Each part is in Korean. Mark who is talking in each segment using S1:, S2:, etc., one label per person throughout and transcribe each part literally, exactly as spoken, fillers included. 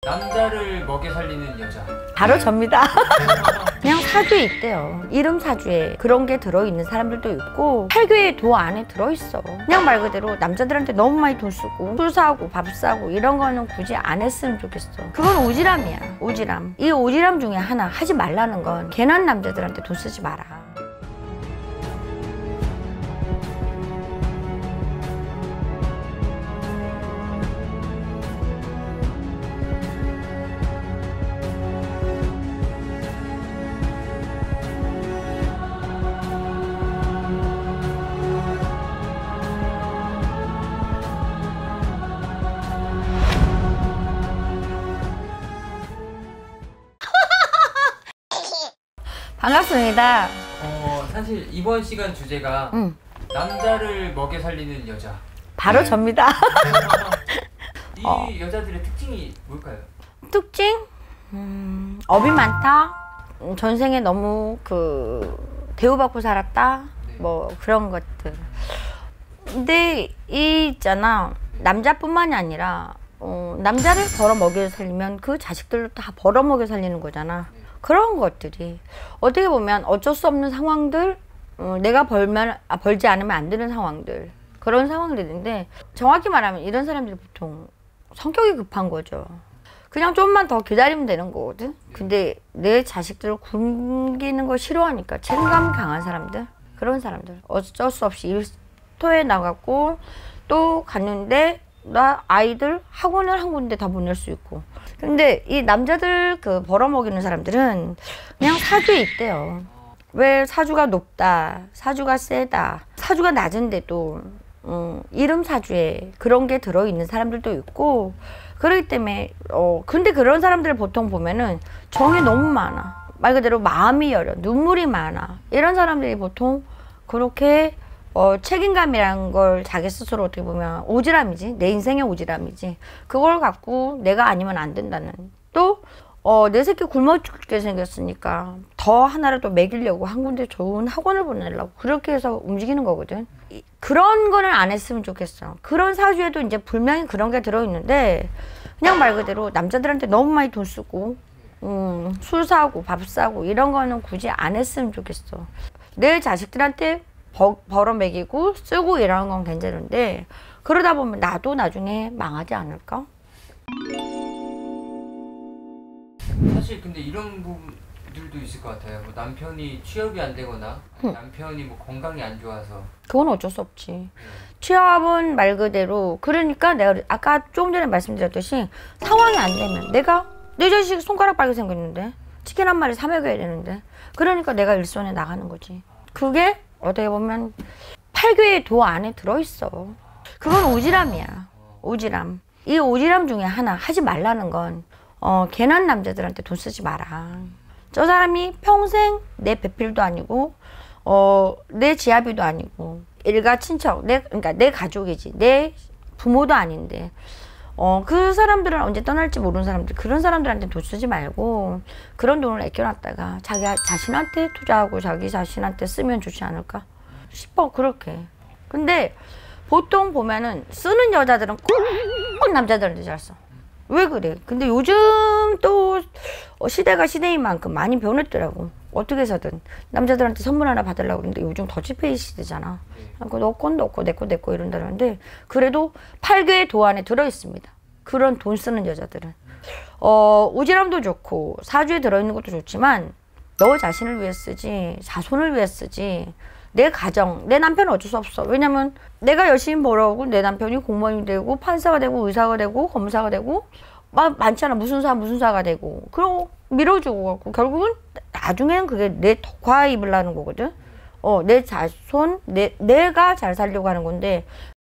S1: 남자를 먹여 살리는 여자.
S2: 바로 접니다. 그냥 사주에 있대요. 이름 사주에 그런 게 들어있는 사람들도 있고 팔교의 도 안에 들어있어. 그냥 말 그대로 남자들한테 너무 많이 돈 쓰고 술 사고 밥 사고 이런 거는 굳이 안 했으면 좋겠어. 그건 오지랖이야. 오지랖. 이 오지랖 중에 하나 하지 말라는 건 괜한 남자들한테 돈 쓰지 마라. 반갑습니다.
S1: 어 사실 이번 시간 주제가
S2: 응.
S1: 남자를 먹여 살리는 여자.
S2: 바로 접니다.
S1: 이
S2: 어.
S1: 여자들의 특징이 뭘까요?
S2: 특징? 음, 업이 많다. 음, 전생에 너무 그 대우받고 살았다.
S1: 네.
S2: 뭐 그런 것들. 근데 이 있잖아. 남자뿐만이 아니라 어, 남자를 벌어먹여 살리면 그 자식들도 다 벌어먹여 살리는 거잖아.
S1: 네.
S2: 그런 것들이 어떻게 보면 어쩔 수 없는 상황들, 어, 내가 벌면 아, 벌지 않으면 안 되는 상황들, 그런 상황들인데 정확히 말하면 이런 사람들이 보통 성격이 급한 거죠. 그냥 좀만 더 기다리면 되는 거거든. 근데 내 자식들을 굶기는 걸 싫어하니까 책임감 강한 사람들, 그런 사람들 어쩔 수 없이 일터에 나갔고 또 갔는데 나 아이들 학원을 한 군데 다 보낼 수 있고. 근데 이 남자들 그 벌어먹이는 사람들은 그냥 사주에 있대요. 왜 사주가 높다, 사주가 세다, 사주가 낮은데도 음, 이름 사주에 그런 게 들어있는 사람들도 있고. 그렇기 때문에 어 근데 그런 사람들을 보통 보면은 정이 너무 많아. 말 그대로 마음이 여려, 눈물이 많아. 이런 사람들이 보통 그렇게 어, 책임감이라는 걸 자기 스스로 어떻게 보면 오지랖이지. 내 인생의 오지랖이지. 그걸 갖고 내가 아니면 안 된다는. 또 어, 내 새끼 굶어 죽게 생겼으니까 더 하나를 또 먹이려고 한 군데 좋은 학원을 보내려고 그렇게 해서 움직이는 거거든. 이, 그런 거는 안 했으면 좋겠어. 그런 사주에도 이제 분명히 그런 게 들어있는데 그냥 말 그대로 남자들한테 너무 많이 돈 쓰고 음, 술 사고 밥 사고 이런 거는 굳이 안 했으면 좋겠어. 내 자식들한테 버, 벌어 먹이고 쓰고 이러는 건 괜찮은데 그러다 보면 나도 나중에 망하지 않을까?
S1: 사실 근데 이런 부분들도 있을 것 같아요. 뭐 남편이 취업이 안 되거나
S2: 응.
S1: 남편이 뭐 건강이 안 좋아서.
S2: 그건 어쩔 수 없지.
S1: 네.
S2: 취업은 말 그대로 그러니까 내가 아까 조금 전에 말씀드렸듯이 상황이 안 되면 내가 내 자식 손가락 빨개 생겼는데 치킨 한 마리 사 먹여야 되는데 그러니까 내가 일손에 나가는 거지. 그게 어떻게 보면 팔교의 도 안에 들어있어. 그건 오지랖이야. 오지랖. 이 오지랖 중에 하나 하지 말라는 건 어, 괜한 남자들한테 돈 쓰지 마라. 저 사람이 평생 내 배필도 아니고 어, 내 지아비도 아니고 일가 친척, 내, 그러니까 내 가족이지. 내 부모도 아닌데 어, 그 사람들은 언제 떠날지 모르는 사람들, 그런 사람들한테 돈 쓰지 말고 그런 돈을 아껴놨다가 자기 자신한테 투자하고 자기 자신한테 쓰면 좋지 않을까 싶어. 그렇게. 근데 보통 보면은 쓰는 여자들은 꼭 남자들한테 잘 써. 왜 그래? 근데 요즘 또 시대가 시대인 만큼 많이 변했더라고. 어떻게 해서든 남자들한테 선물 하나 받으려고 그러는데 요즘 더치페이 시대잖아. 그러니까 너 건 너 거, 내 거 내 거 이런다는데 그래도 팔교의 도 안에 들어있습니다. 그런 돈 쓰는 여자들은. 어, 오지랖도 좋고 사주에 들어있는 것도 좋지만 너 자신을 위해 쓰지, 자손을 위해 쓰지, 내 가정, 내 남편은 어쩔 수 없어. 왜냐면 내가 열심히 벌어오고 내 남편이 공무원이 되고 판사가 되고 의사가 되고 검사가 되고 막 많잖아. 무슨 사 무슨 사가 되고 그러고 밀어주고 갖고 결국은 나중에는 그게 내 덕화 입으려는 거거든. 어, 내 자손, 내, 내가 잘 살려고 하는 건데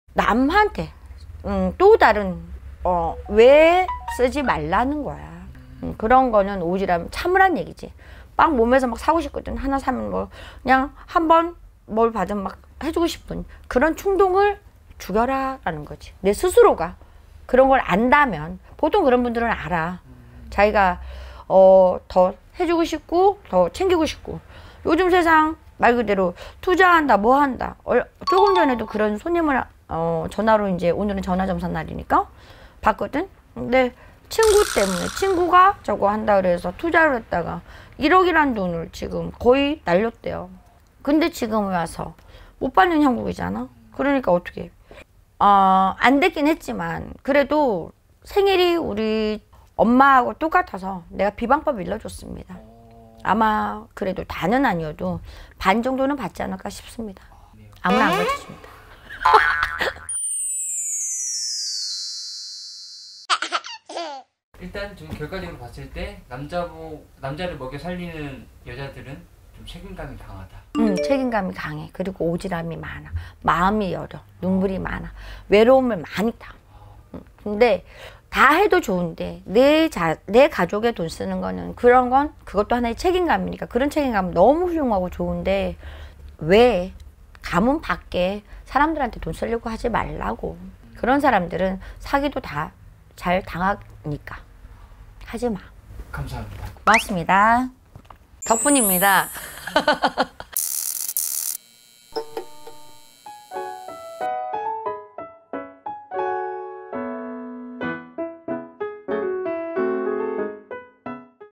S2: 남한테 음, 또 다른 어, 왜 쓰지 말라는 거야. 음, 그런 거는 오지랖 참으란 얘기지. 빵 몸에서 막 사고 싶거든. 하나 사면 뭐 그냥 한번 뭘 받으면 막 해주고 싶은 그런 충동을 죽여라 라는 거지. 내 스스로가 그런 걸 안다면. 보통 그런 분들은 알아. 자기가 어, 더 해주고 싶고 더 챙기고 싶고. 요즘 세상 말 그대로 투자한다 뭐 한다. 얼, 조금 전에도 그런 손님을 어, 전화로 이제 오늘은 전화점사 날이니까 봤거든. 근데 친구 때문에 친구가 저거 한다 그래서 투자를 했다가 일억이란 돈을 지금 거의 날렸대요. 근데 지금 와서 못 받는 형국이잖아. 그러니까 어떻게 어, 안 됐긴 했지만 그래도 생일이 우리 엄마하고 똑같아서 내가 비방법 일러줬습니다. 아마 그래도 다는 아니어도 반 정도는 받지 않을까 싶습니다. 아무나 안 가르쳐줍니다.
S1: 일단 좀 결과적으로 봤을 때 남자보 남자를 먹여 살리는 여자들은 좀 책임감이 강하다.
S2: 음, 책임감이 강해. 그리고 오지랖이 많아. 마음이 여려. 눈물이 많아. 외로움을 많이 타. 음, 근데 다 해도 좋은데 내, 자, 내 가족에 돈 쓰는 거는 그런 건 그것도 하나의 책임감이니까 그런 책임감은 너무 훌륭하고 좋은데 왜 가문 밖에 사람들한테 돈 쓰려고 하지 말라고. 그런 사람들은 사기도 다 잘 당하니까 하지 마.
S1: 감사합니다.
S2: 고맙습니다. 덕분입니다.